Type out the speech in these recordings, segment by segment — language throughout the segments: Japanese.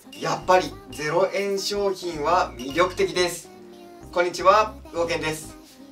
やっぱり0円商品は魅力的です。こんにちは、魚健です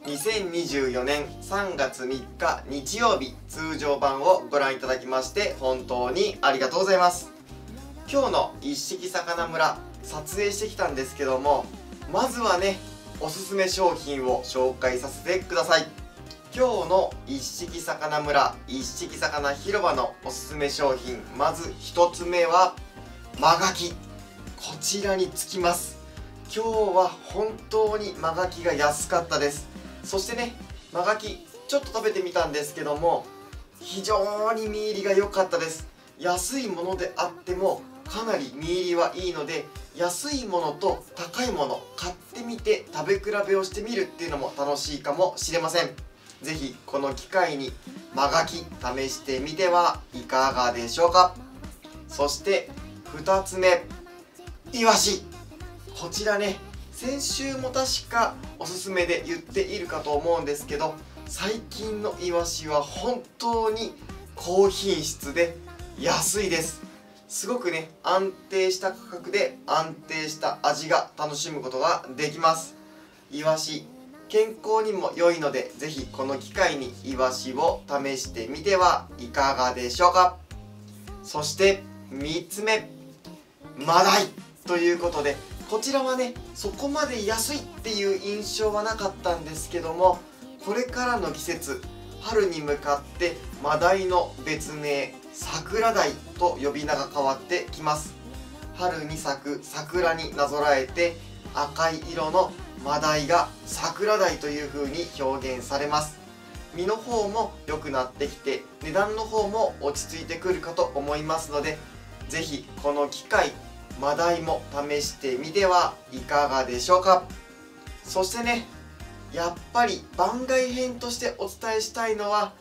。2024年3月3日日曜日通常版をご覧いただきまして本当にありがとうございます。今日の一色魚村撮影してきたんですけども、まずはね、おすすめ商品を紹介させてください。今日の一色魚村一色魚広場のおすすめ商品、まず1つ目は真牡蠣。こちらにつきます。今日は本当に真牡蠣が安かったです。そしてね、真牡蠣ちょっと食べてみたんですけども、非常に身入りが良かったです。安いものであってもかなり身入りはいいので、安いものと高いもの買ってみて食べ比べをしてみるっていうのも楽しいかもしれません。ぜひこの機会に真牡蠣試してみてはいかがでしょうか。そして2つ目、イワシ。こちらね、先週も確かおすすめで言っているかと思うんですけど、最近のイワシは本当に高品質で安いです。すごくね、安定した価格で安定した味が楽しむことができます。イワシ健康にも良いので、ぜひこの機会にイワシを試してみてはいかがでしょうか。そして3つ目、マダイということで、こちらはね、そこまで安いっていう印象はなかったんですけども、これからの季節、春に向かってマダイの別名桜鯛と呼び名が変わってきます。春に咲く桜になぞらえて、赤い色のマダイが桜鯛という風に表現されます。身の方も良くなってきて、値段の方も落ち着いてくるかと思いますので、ぜひこの機会マダイも試してみてはいかがでしょうか。そしてね、やっぱり番外編としてお伝えしたいのは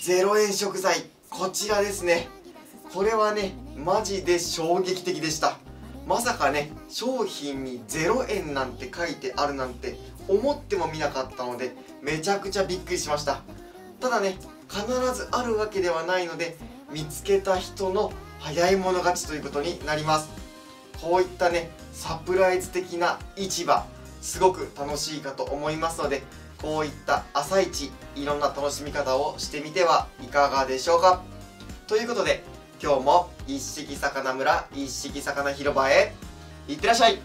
0円食材、こちらですね。これはね、マジで衝撃的でした。まさかね、商品に0円なんて書いてあるなんて思ってもみなかったので、めちゃくちゃびっくりしました。ただね、必ずあるわけではないので、見つけた人の早い者勝ちということになります。こういったね、サプライズ的な市場、すごく楽しいかと思いますので、こういった朝市、いろんな楽しみ方をしてみてはいかがでしょうか。ということで、今日も一色魚村一色魚広場へ行ってらっしゃい。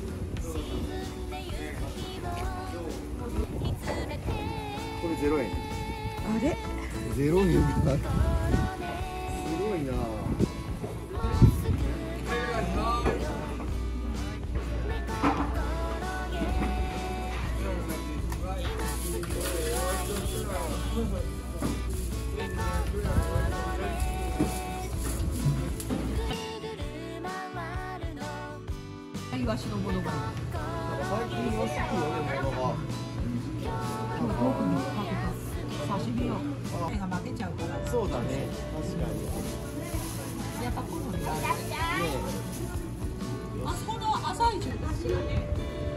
0円。 あれ 0円がすごいな。 イワシのものが最近は好きよね、ものが。 特に刺身を手が負けちゃうから。 そうだね、確かに。 やっぱ好みがある。 ねあそこの朝市ですよね。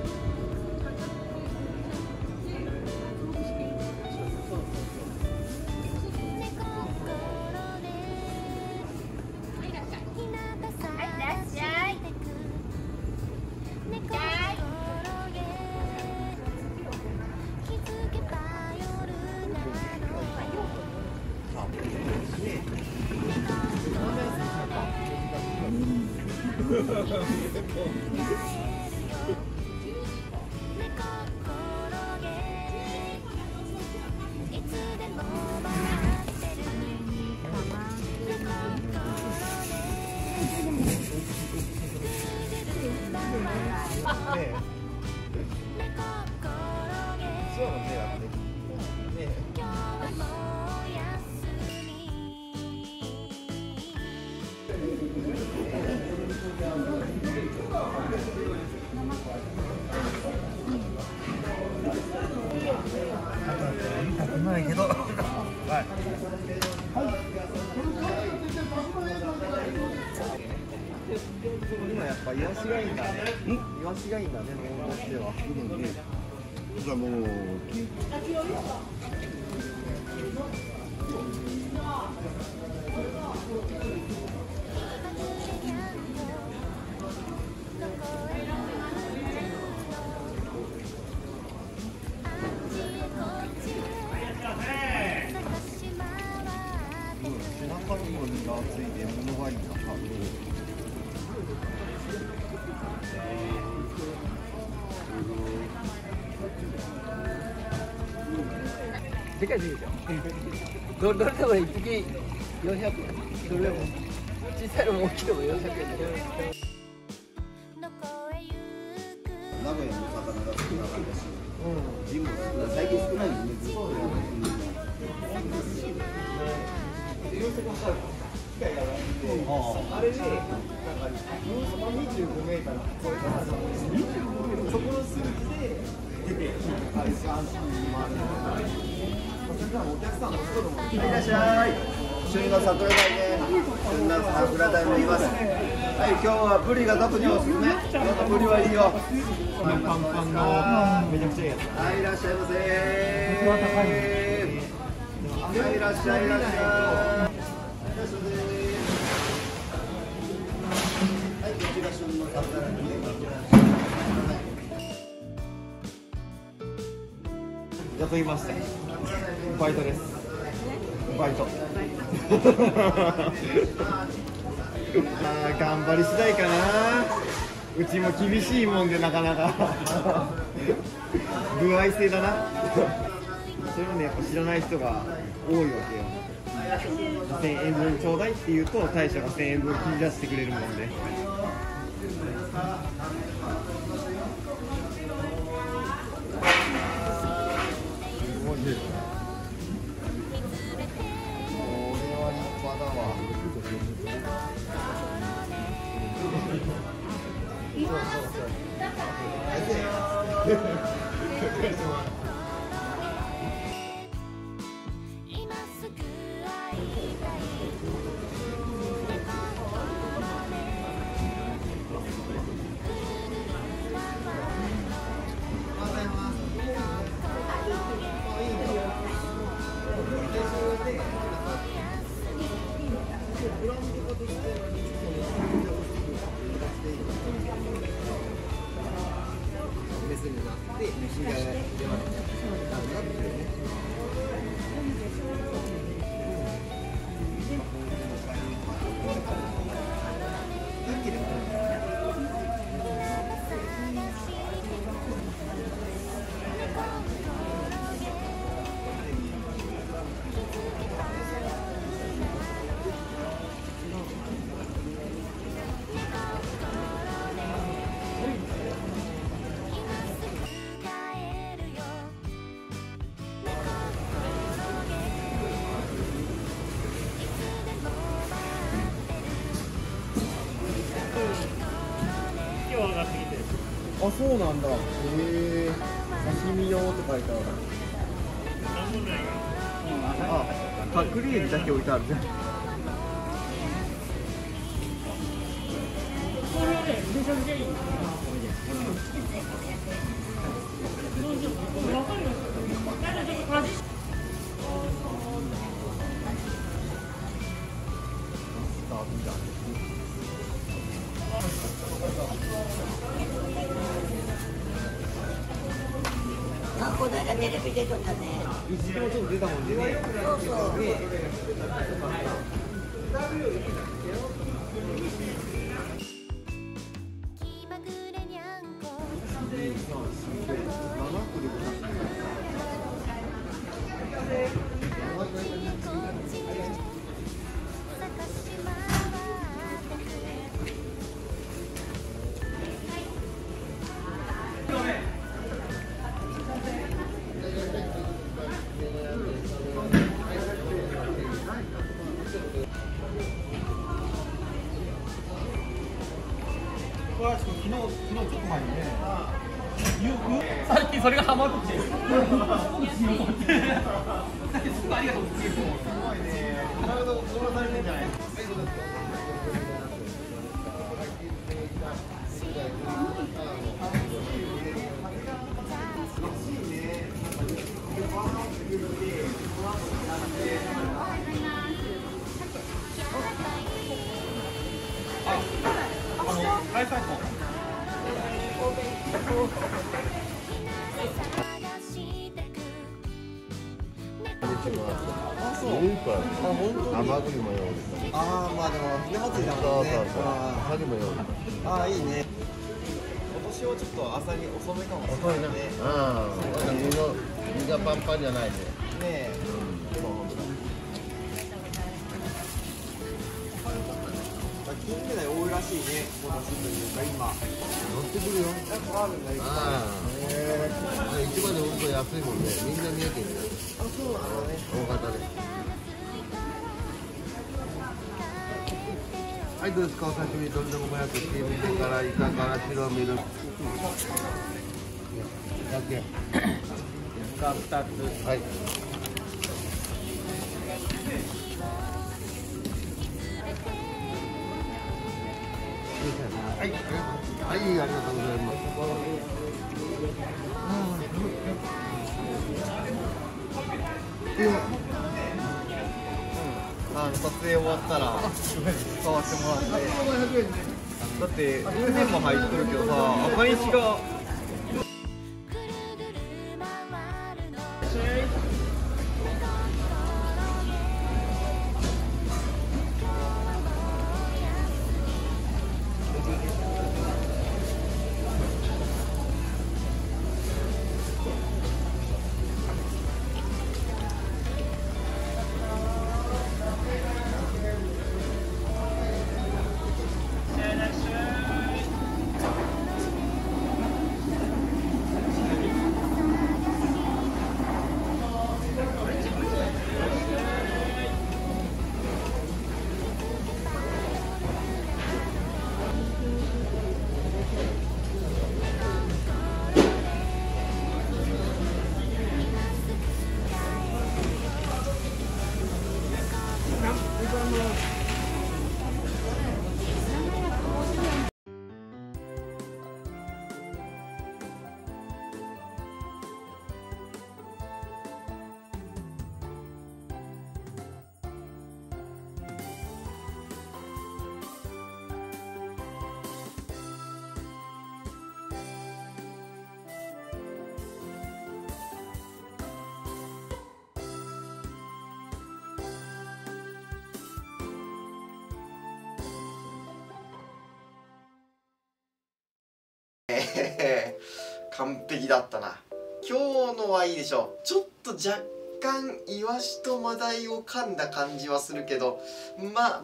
ないけど、はい。 今やっぱイワシがいいんだね。イワシがいいんだね、ものとしては。 じゃあもう。背中にも身がついて物がいいな。 でかいですよ。どれでも一匹400円。どれでも小さいのも大きいのも400円で。 名古屋の魚が少なかったし、ジムも最近少ないよね。ずっとあれで、なんか25メーター超えたら、そこの数字で出て、あれが安心に回るのかな。それからお客さんの人もいらっしゃい。旬の桜鯛で、旬の桜鯛もいます。はい、今日はブリが特におすすめ。ブリはいいよ。 パンパンのめちゃくちゃいいやつ。 はい、いらっしゃいませ。はい、いらっしゃい、いらっしゃい。 雇いました。バイトです。バイト。頑張り次第かな。うちも厳しいもんでなかなか歩合制だな。それもね、やっぱ知らない人が多いわけよ。1000円分ちょうだいって言うと大将が1000円分切り出してくれるもんで。 そうなんだ。へえ。刺身用って書いてある。あ、角リーズだけ置いてあるじゃん。 あ、この間テレビ出とったね。 一時もちょっと出たもんでね。 そうそう。 ね。 最近それがハマるってありがとう甘栗も用意。ああ、まあでもひな祭りだもんね。アサリも用意。ああ、いいね。今年はちょっと朝に遅めかもしれないね。 ああ、身がパンパンじゃないね。 ねえ。金目鯛多いらしいね。今年というか今。 乗ってくるよ。 なんかあるんだよ。 ああ。市場で売ると安いもんね。みんな見えてるよ。 あ、そうなのね。 大型で。はい、どうですか、お刺身、どんでも500、チームから、イカから、白身の。だけ。 イカ2つはい。はい、はい、ありがとうございます。 撮影終わったら買わせてもらって。だって船も入ってるけどさ、赤石が完璧だったな。今日のはいいでしょう。ちょっと若干イワシとマダイを噛んだ感じはするけど、ま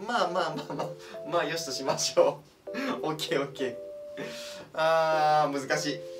あよしとしましょう。オッケーオッケー。難しい。